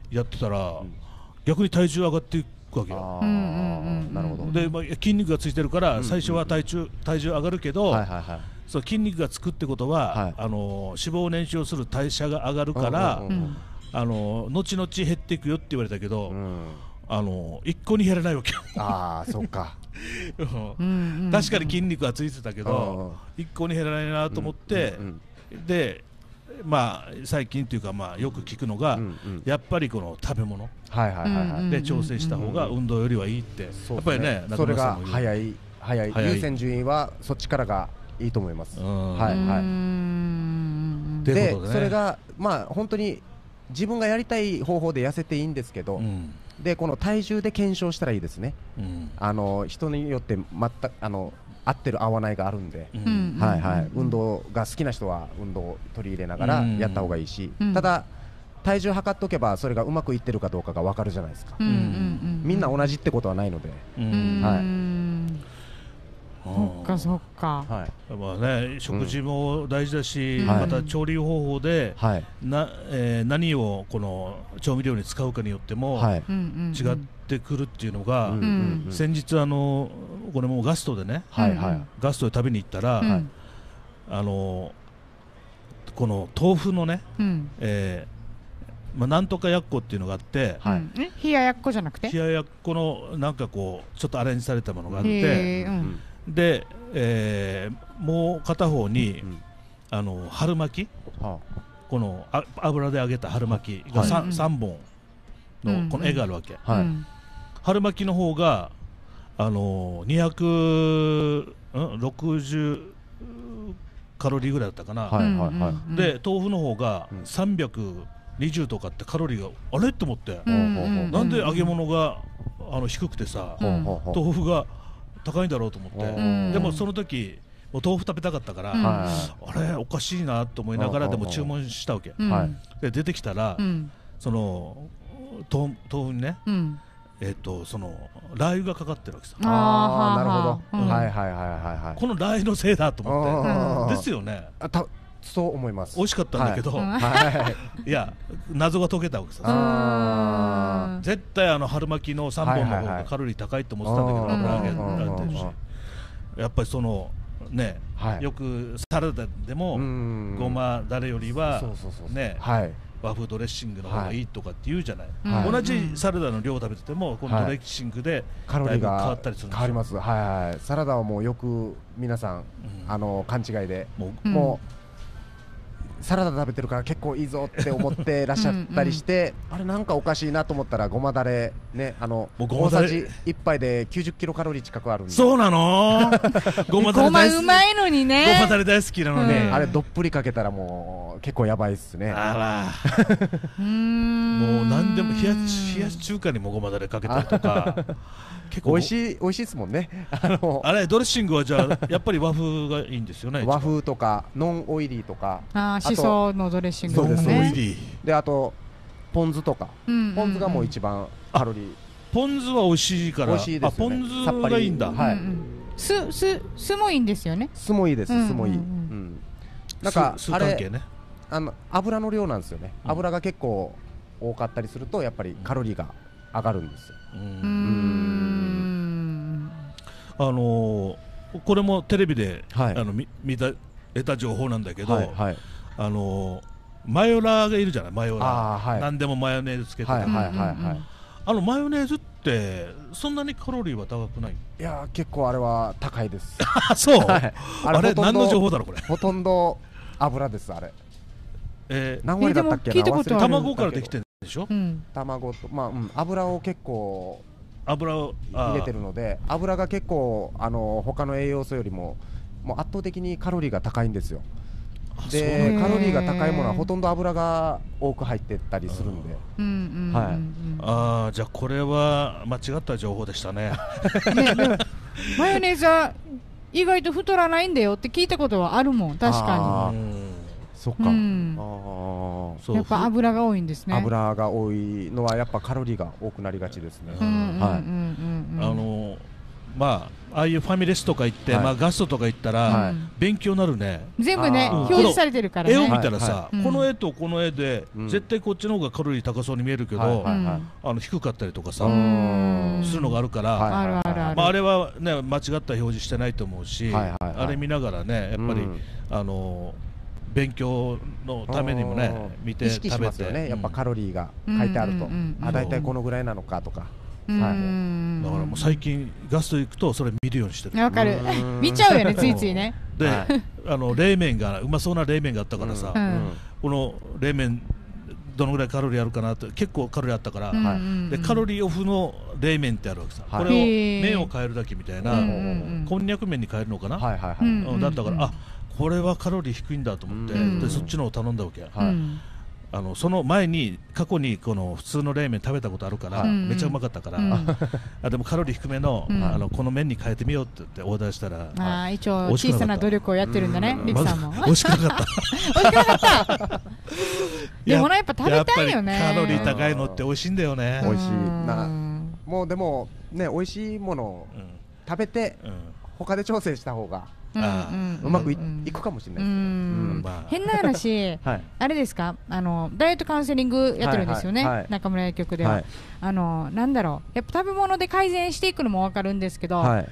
やってたら、うん、逆に体重上がっていくわけよ。 なるほど。 で、まあ、筋肉がついてるから最初は体重、体重上がるけど、はいはいはい、そう筋肉がつくってことは、はい、あの脂肪を燃焼する代謝が上がるから、うんうんうん、あの後々減っていくよって言われたけど、うんあの一向に減らないわけよ。 ああ、そっか。 うん確かに筋肉はついてたけど、一向に減らないなと思って、うんうん、で、まあ最近というかまあよく聞くのが、うんうん、やっぱりこの食べ物で調整した方が運動よりはいいって、うん、やっぱりね、 それが早い早い優先順位はそっちからがいいと思います。はいはい。で、ね、それがまあ本当に自分がやりたい方法で痩せていいんですけど。うんでこの体重で検証したらいいですね、うん、あの人によって全くあの合ってる合わないがあるんで、うんはいはい、運動が好きな人は運動を取り入れながらやった方がいいし、うん、ただ体重測っとけばそれがうまくいってるかどうかが分かるじゃないですか、うんうんうん、みんな同じってことはないので、うんはいそっかそっか、 はいまあね、食事も大事だし、うん、また調理方法で、はいなえー、何をこの調味料に使うかによっても、はい、違ってくるっていうのが、うんうんうん、先日あのこれもガストでね、はいはい、ガストで食べに行ったら、うん、 あのこの豆腐のね、うんえーまあ、なんとかやっこっていうのがあって、 はい、え冷ややっこじゃなくて冷ややっこのなんかこうちょっとアレンジされたものがあって、うん、で、えー、もう片方に、うん、あの春巻き、はあ、このあ油で揚げた春巻きが 3,、はい、さんぼんのこの絵があるわけ、はい、春巻きの方があのにひゃくろくじゅうカロリーぐらいだったかな、はいはいはい、で豆腐の方がさんびゃくにじゅうとかってカロリーがあれと思って、うん、なんで揚げ物があの低くてさ、うん、豆腐が高いんだろうと思って、うん、でもその時もう豆腐食べたかったから、うん、あれおかしいなと思いながらでも注文したわけ、うん、で出てきたら、うん、その豆腐にね、うんえー、とそのラー油がかかってるわけさ。 ああなるほど、うん、はいはいはいはい、 このラー油のせいだと思ってですよね。 あたそう思います。 美味しかったんだけど、はい、いや謎が解けたわけさ。あ絶対あの春巻きのさんぼんの方がカロリー高いと思ってたんだけど、油揚げられてるし、やっぱりそのね、はい、よくサラダでもごまだれよりはね、はい和風ドレッシングの方がいいとかって言うじゃない、はい、同じサラダの量を食べててもこのドレッシングでだいぶ変わったりするんですよ。 変わります、はいはい、サラダはもうよく皆さん、うん、あの勘違いでもう、もうサラダ食べてるから結構いいぞって思ってらっしゃったりしてうん、うん、あれなんかおかしいなと思ったらごまだれね、あの大さじいっぱいできゅうじゅっキロカロリー近くあるんで。 そうなのごまだれ大好き、 ごまうまいのにね、 ごまだれ大好きなのに、 うん、あれどっぷりかけたらもう結構やばいっすね。 あらうーんもう何でも冷や冷やし中華にもごまだれかけたりとか結構美味しい美味しいですもんね。 あのあれドレッシングはじゃあやっぱり和風がいいんですよね。 和風とかノンオイリーとか、 あしそのドレッシングですね。 であとポン酢とか、うんうんうん、ポン酢がもう一番カロリー。 ポン酢は美味しいから。美味しいですよね。あポン酢がいいんだ。 はい。 酢酢酢もいいんですよね。 酢もいいです。酢もいい。うん。なんかあれ、 ね、 あの油の量なんですよね。うん、油が結構多かったりするとやっぱりカロリーが上がるんですよ。うーん。 あのー、これもテレビで、はい、あの見見た得た情報なんだけど、はいはい、あのー、マヨラーがいるじゃない、マヨラー、はい、何でもマヨネーズつけてた、はいはいはいはい、あのマヨネーズってそんなにカロリーは高くない？ いや結構あれは高いです。 そう、はい、あれ, あれ何の情報だろうこれ。 ほとんど油ですあれ。 えー、 何割だったっけな、 卵からできてるでしょ、うん、 卵と、まあうん、油を結構油を入れてるので、油が結構あの他の栄養素よりももう圧倒的にカロリーが高いんですよ。でカロリーが高いものはほとんど油が多く入ってったりするんで、はい、 あじゃあこれは間違った情報でしたね。 ねでもマヨネーズは意外と太らないんだよって聞いたことはあるもん。確かに。 そっか、うん、 あやっぱ油が多いんですね。 油が多いのはやっぱカロリーが多くなりがちですね。はい、あのまあああいうファミレスとか行って、はいまあ、ガストとか行ったら、はい、勉強になるね。 全部ね表示されてるからね。 絵を見たらさ、はいはい、この絵とこの絵で、うん、絶対こっちの方がカロリー高そうに見えるけど、はいはいはい、あの低かったりとかさするのがあるから、はいはいはいまあ、あれはね間違った表示してないと思うし、はいはいはい、あれ見ながらねやっぱり、うん、あの勉強のためにもね見て食べて意識しますよね、 うん、やっぱカロリーが書いてあると、うんうんうん、あだいたいこのぐらいなのかとか、うんはい、だからもう最近ガスト行くとそれ見るようにしてる。 わかる見ちゃうよねついついね。 で、はい、あの冷麺がうまそうな冷麺があったからさ、うん、この冷麺どのぐらいカロリーあるかなって結構カロリーあったから、うんうんうん、でカロリーオフの冷麺ってあるわけさ、はい、これを麺を変えるだけみたいな、うんうんうん、こんにゃく麺に変えるのかな、はいはいはいうん、だったから、あこれはカロリー低いんだと思って、うん、でそっちのを頼んだわけ、はい、あのその前に過去にこの普通の冷麺食べたことあるから、うん、めちゃうまかったから、うん、あでもカロリー低めの、うん、あのこの麺に変えてみようって言ってオーダーしたら、 あ一応小さな努力をやってるんだね、リキさんも。 美味しくなかった。 美味しくなかった。でもなやっぱ食べたいよね。 カロリー高いのって美味しいんだよね。 美味しいな。もうでもね美味しいものを食べて、うん、他で調整した方がうまく い,、うん、いくかもしれないですね。うんまあ、変な話、はい、あれですかあのダイエットカウンセリングやってるんですよね、はいはいはい、中村薬局では、はい、あのなんだろうやっぱ食べ物で改善していくのも分かるんですけど、はい、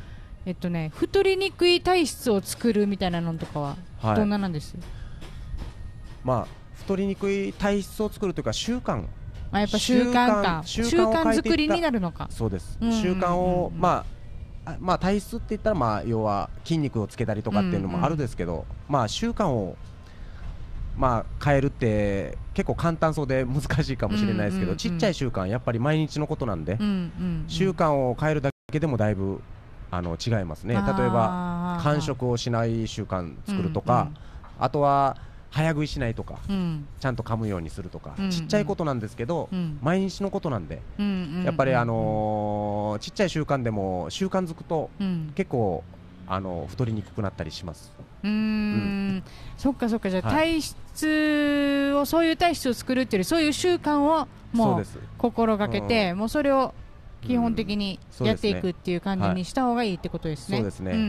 えっとね太りにくい体質を作るみたいなのとかはどんななんです？ まあ太りにくい体質を作るというか習慣、 あやっぱ習慣か習慣作りになるのか。 そうです。習慣をまあまあ体質って言ったらまあ要は筋肉をつけたりとかっていうのもあるんですけど、まあ習慣をまあ変えるって結構簡単そうで難しいかもしれないですけど、ちっちゃい習慣やっぱり毎日のことなんで、習慣を変えるだけでもだいぶあの違いますね。例えば間食をしない習慣作るとか、あとは早食いしないとか、ちゃんと噛むようにするとか、ちっちゃいことなんですけど毎日のことなんで、やっぱりあのちっちゃい習慣でも習慣づくと結構あの太りにくくなったりします。 うーん、そっかそっか。じゃあ体質をそういう体質を作るっていうよりそういう習慣をもう心がけて、もうそれを基本的にやっていくっていう感じにした方がいいってことですね。 そうですね。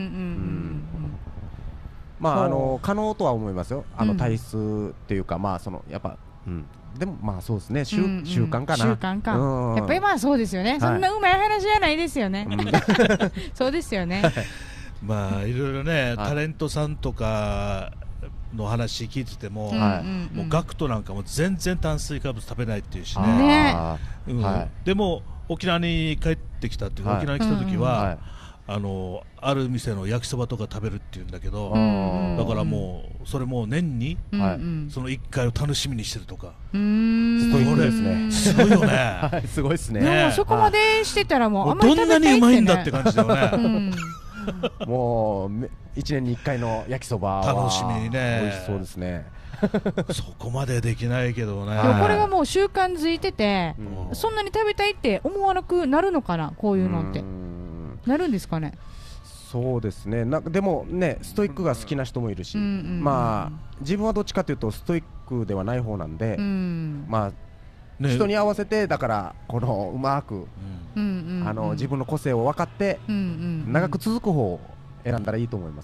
まああの可能とは思いますよ。あの体質っていうかまあそのやっぱでもまあそうですね、習慣かな。 習慣か。やっぱりまあそうですよね。そんなうまい話じゃないですよね。そうですよね。 まあいろいろね、タレントさんとかの話聞いてても、もうガクトなんかも全然炭水化物食べないっていうしね。でも沖縄に帰ってきたっていうか、沖縄に来た時はあのある店の焼きそばとか食べるっていうんだけど、だからもうそれも年にそのいっかいを楽しみにしてるとか。 ストイックですね。 すごいよね。 すごいですね。 でもそこまでしてたらもうあんまり食べたいってね。 どんなにうまいんだって感じだよね。 もういちねんにいっかいの焼きそばは楽しみにね。 美味しそうですね。 そこまでできないけどね。 でもこれがもう習慣づいてて、そんなに食べたいって思わなくなるのかな、こういうのって。なるんですかね。 そうですね。なんかでもね、ストイックが好きな人もいるし、まあ自分はどっちかというとストイックではない方なんで、まあ人に合わせてだからこのうまくあの自分の個性を分かって長く続く方を選んだらいいと思います。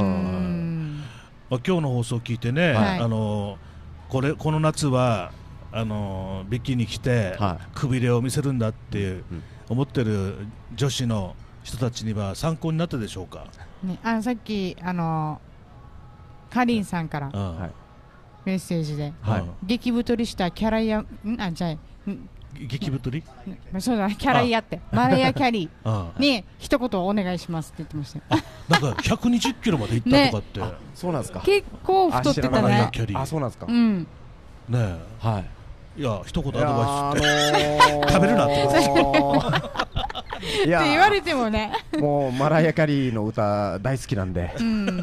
今日の放送を聞いてね、あのこれこの夏はあのビキニ着てくびれを見せるんだって思ってる女子の人たちには参考になったでしょうか。 ね、あのさっきあのかりんさんからメッセージで、はい、激太りしたキャラやんあじゃあ激太りそうだキャライヤってマライア・キャリーに一言お願いしますって言ってましたよ。 なんかひゃくにじゅっキロまで行ったとかって、 ね、そうなんですか。 結構太ってたね。 あそうなんですか。 うんねえ、 はいいや一言アドバイスして、あのー、食べるなってって言われてもねもうマライア・キャリーの歌大好きなんで、うん、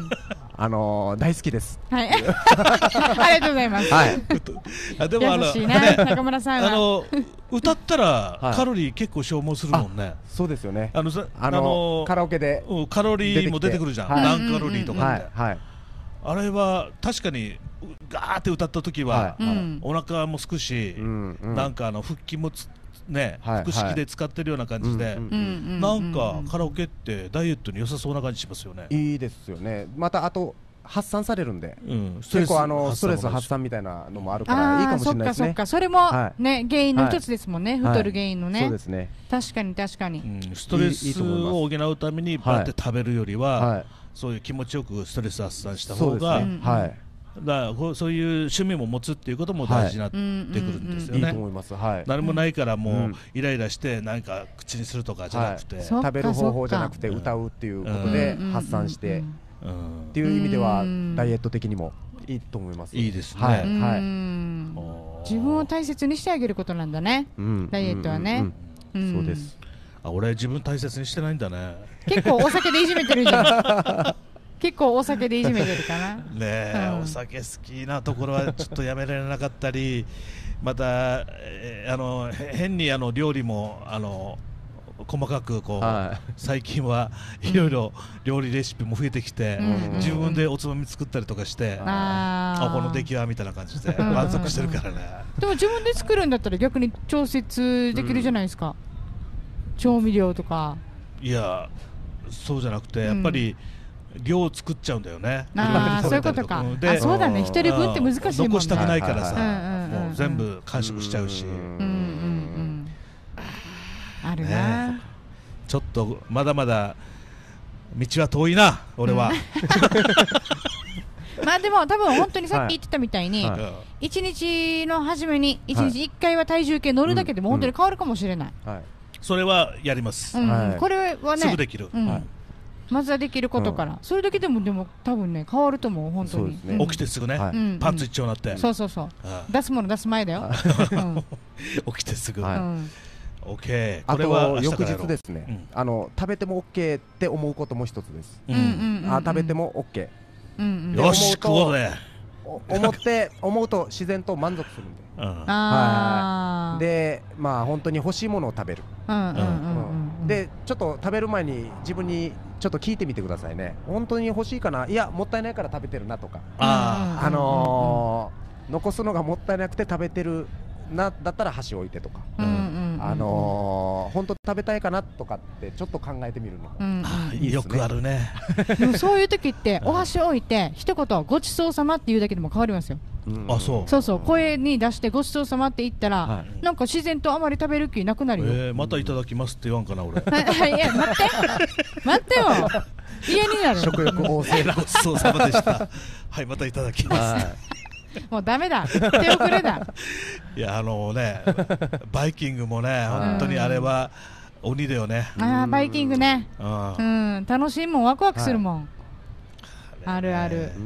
あのー、大好きです。 はいありがとうございます。はい、 あでもあの優しいね中村さんは。 あの歌ったらカロリー結構消耗するもんね。 そうですよね。 あのあのカラオケでカロリーも出てくるじゃん、何カロリーとかって、はいはい、あれは確かにガーって歌った時は、はい、お腹もすくし、うんうん、なんかあの腹筋もつね、はい、腹式で使ってるような感じで、なんかカラオケってダイエットに良さそうな感じしますよね。 いいですよね。またあと発散されるんで、うん、結構あのストレス発散みたいなのもあるからいいかもしれないですね。 そっかそっか、それもね、はい、原因の一つですもんね、はい、太る原因のね、 はい、そうですね。 確かに確かに、 うん、ストレスを補うためにバーって食べるよりは、はい、そういう気持ちよくストレス発散した方が、ね、はい、だからそういう趣味も持つっていうことも大事になってくるんですよね。 いいと思います。はい。 何もないからもうイライラして何か口にするとかじゃなくて、 食べる方法じゃなくて歌うっていうことで発散してっていう意味ではダイエット的にもいいと思います。 いいですね。 はいはい。 自分を大切にしてあげることなんだね。ダイエットはね。 そうです。 あ、俺自分大切にしてないんだね。 結構お酒でいじめてるじゃん。結構お酒でいじめてるかな。ねえ、うん、お酒好きなところはちょっとやめられなかったりまた、えー、あの変にあの料理もあの細かくこう、はい、最近はいろいろ料理レシピも増えてきて、うん、自分でおつまみ作ったりとかして、うん、あこの出来はみたいな感じで満足してるからね。 でも自分で作るんだったら逆に調節できるじゃないですか、うん、調味料とか。 いやそうじゃなくてやっぱり、うん量を作っちゃうんだよね。 ああそういうことか。あそうだね、一人分って難しいもんね。 残したくないからさ、もう全部完食しちゃうし。うんうんうん。 あるな。 ちょっとまだまだ道は遠いな俺は、 まあでも多分本当にさっき言ってたみたいに、はいはい、いちにちの初めにいちにちいっかいは体重計乗るだけでも本当に変わるかもしれない、うんうん、 それはやります、 うんはい、これはねすぐできる、 うんはい、 まずはできることから、うん、それだけでもでも多分ね変わると思う本当に、 ねうん、起きてすぐね、はい、パンツ一丁になって、 うん、そうそうそう、出すもの出す前だよ、うん、 起きてすぐ、はい、うんオッケー。 あと翌日ですね、うん、あの食べても OK って思うことも一つです、うん、あ食べても OK、 うんうん、よし食おうぜ思って思うと自然と満足するんで、うん、はいでまあ本当に欲しいものを食べる、でちょっと食べる前に自分にちょっと聞いてみてくださいね。本当に欲しいかな、いやもったいないから食べてるなとか、ああのー、残すのがもったいなくて食べてるなだったら箸置いてとか、あのー、本当食べたいかなとかってちょっと考えてみるのも、うんうん、いいですね。よくあるねでもそういう時ってお箸置いて一言ごちそうさまって言うだけでも変わりますよ、 うん、あそうそうそう声に出してごちそうさまって言ったら、はい、なんか自然とあまり食べる気なくなるよ、 えー、またいただきますって言わんかな俺いや待って待ってよ家になる食欲旺盛なごちそうさまでしたはいまたいただきますもうダメだ手遅れだいやあのねバイキングもね本当にあれは鬼だよね。 あバイキングね、うん、うん、楽しいもんワクワクするもん、はい、あるある、うん、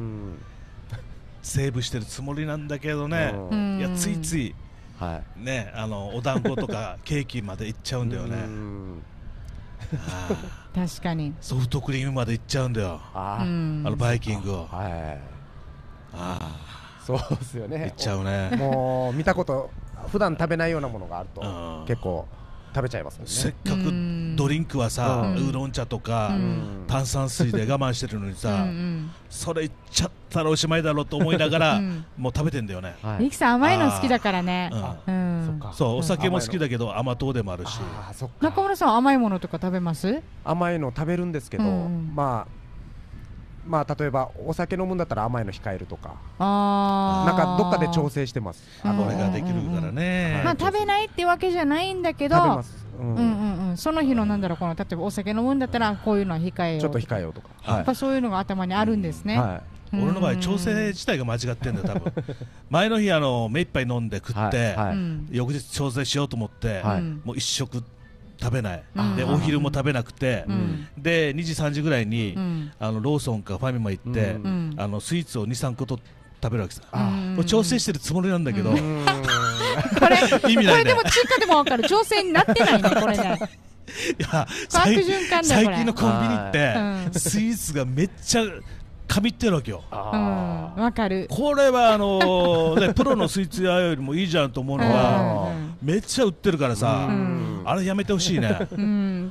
セーブしてるつもりなんだけどね、うん、いやついつい、はい、ねあのお団子とかケーキまでいっちゃうんだよねうん確かにソフトクリームまでいっちゃうんだよ、ああのバイキングを、はい、 ああそうですよね。 いっちゃうね。 もう見たこと普段食べないようなものがあると結構食べちゃいますもんね。 せっかくドリンクはさ、ウーロン茶とか炭酸水で我慢してるのにさ、それいっちゃったらおしまいだろうと思いながらもう食べてんだよね。 リキさん甘いの好きだからね。 そうお酒も好きだけど甘党でもあるし。 中村さん甘いものとか食べます？ 甘いの食べるんですけど、まあまあ例えばお酒飲むんだったら甘いの控えるとか、あなんかどっかで調整してます。 あのこれができるからね。 まあ食べないってわけじゃないんだけど、食べます。うんうんうん。その日のなんだろうこの例えばお酒飲むんだったらこういうのは控えよう。 ちょっと控えようとか。 やっぱそういうのが頭にあるんですね。はい。 俺の場合調整自体が間違ってんだよ多分。前の日あの目いっぱい飲んで食って翌日調整しようと思ってもう一食食べない、うん、でお昼も食べなくて、うん、でにじさんじぐらいに、うん、あのローソンかファミマ行って、うん、あのスイーツをにさんこと食べるわけさ、うん、もう調整してるつもりなんだけど、うん、これ意味ないね。これでも中華でも分かる調整になってないねこれねいや最近のコンビニって、うん、スイーツがめっちゃ神ってるわけよ。 わ、うん、かる。 これはあのーね、プロのスイーツ屋よりもいいじゃんと思うのは、うん、めっちゃ売ってるからさ、うん、あれやめてほしいね、 うん、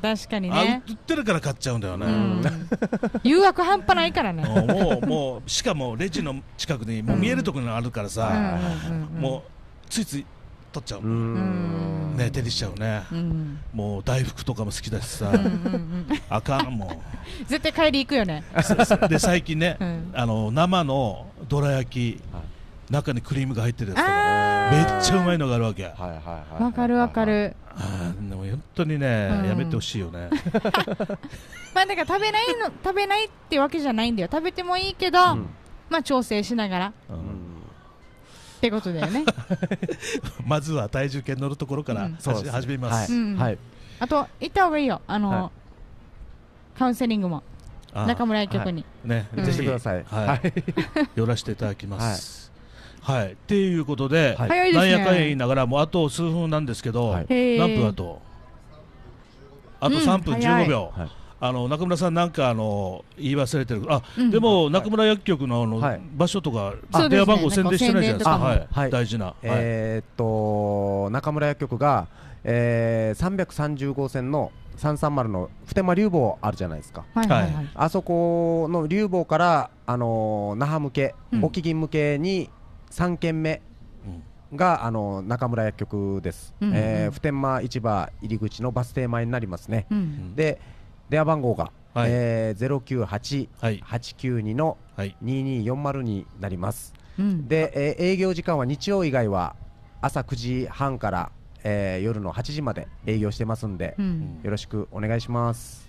確かにね。 売ってるから買っちゃうんだよね、うん、 誘惑半端ないからねもうもうしかもレジの近くにもう見えるところにあるからさ、うん、もうついつい取っちゃう、うんね、手にしちゃうね、うん、もう大福とかも好きだしさ、うんうんうん、あかんもう絶対帰り行くよねで最近ね、うん、あの生のどら焼き、はい、中にクリームが入ってるやつとかめっちゃうまいのがあるわけ。 わかるわかる。 あでも本当にね、うん、やめてほしいよねまあだから食べないの食べないってわけじゃないんだよ。食べてもいいけど、うん、まあ調整しながら、うんってことだよねまずは体重計乗るところから、うん、始めます、 はいうんはい、あと行った方がいいよあの、はい、カウンセリングも中村薬局に、 はいねうん、ぜひください、 はい、寄らせていただきますはい、はい、っていうことで、はい、なんやかんや言いながらもうあと数分なんですけど、はい、何分あとあとさんぷんじゅうごびょう、うんあの中村さんなんかあの言い忘れてるあ、うん、でも中村薬局のあの、はい、場所とか、はい、電話番号宣伝してないじゃないですか、はいはい、大事な、はい、 えー、っと中村薬局が、えー、さんびゃくさんじゅうごうせんのさんさんまるの普天間竜坊あるじゃないですか、はいはいはい、あそこの竜坊からあの那覇向け、うん、沖銀向けにさんけんめがあの中村薬局です、うんうんえー、普天間市場入り口のバス停前になりますね、うん、で電話番号が、はいえー、ゼロきゅうはち はちきゅうに のにによんまるになります、はい、で、えー、営業時間は日曜以外は朝くじはんから、えー、夜のはちじまで営業してますんで、うん、よろしくお願いします。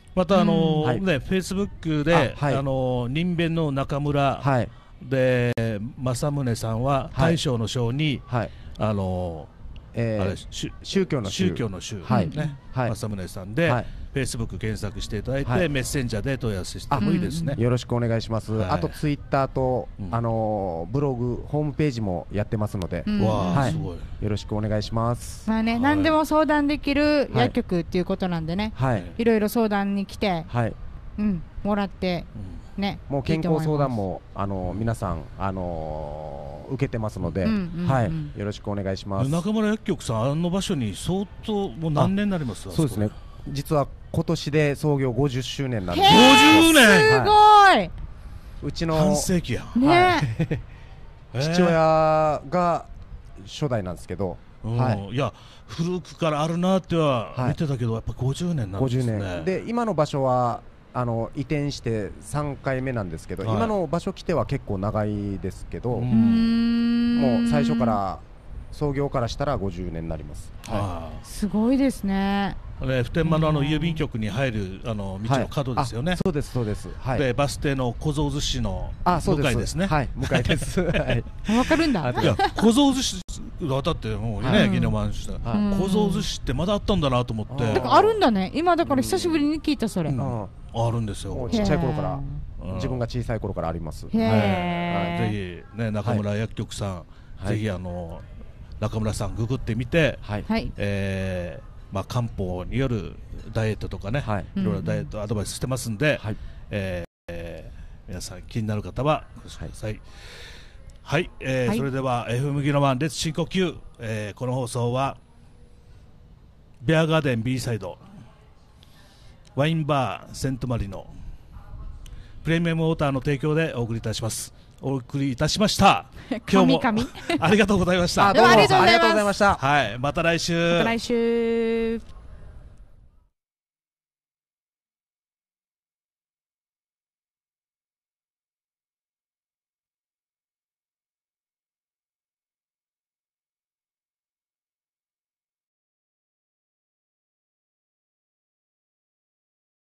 またあのはいね、フェイスブックであはいあの人弁の中村はいで正宗さんは大将の将にはいあのあれえー宗宗教の宗教の宗はいねはい正宗さんではいフェイスブック検索していただいて、 はいメッセンジャーで問い合わせしてもいいですね。 よろしくお願いします、 はいあとツイッターと、 うんあのーブログホームページもやってますので、 うんわあ、 はいすごい。 よろしくお願いしますまあね、 はい何でも相談できる薬局っていうことなんでね、 はいいろいろ相談に来て、 はいうん、もらってね、 もう健康相談も、 もあのー皆さん、あのー受けてますので、 うんうんうんはい、よろしくお願いします中村薬局さん、あの場所に相当もう何年になりますか。 そうですね、実は今年で創業ごじゅっしゅうねんなんで、 へーごじゅうねんすごい、 うち半の世紀や。 ね、 父親が初代なんですけど、 うんはいいや古くからあるなってははい見てたけど、やっぱごじゅうねんなんです 50 ね。 年で今の場所はあの移転してさんかいめなんですけど、 はい今の場所来ては結構長いですけど、 うんうーんもう最初から創業からしたらごじゅうねんになります。 あすごいですね。 あね、普天間のあの郵便局に入るあの道の角ですよね。 あそうですそうです。はい。 でバス停の小僧寿司のあそうです向かいですね。 はい向かいです。はい。 わかるんだ。 いや小僧寿司が当たってもうね、 はい宜野湾市はいうん小僧寿司ってまだあったんだなと思って。 あだからあるんだね。今だから久しぶりに聞いたそれ。 うんうんあるんですよ。 もうちっちゃい頃からうん自分が小さい頃からあります。 へーはいぜひね中村薬局さん、 はいぜひあの中村さんググってみて、 はい。 はい。 えーまあ漢方によるダイエットとかね、 はい。 いろいろダイエットアドバイスしてますんで、 はい。 えーえー皆さん気になる方はお越しください。はい、えーはいそれでは エフエム 宜野湾レッツ深呼吸、えーこの放送はベアガーデン B サイドワインバーセントマリノプレミアムウォーターの提供でお送りいたしますお送りいたしました今日も神々 ありがとうございましたあどうもありありがとうございますがとうございました。 はいまた来週また来週。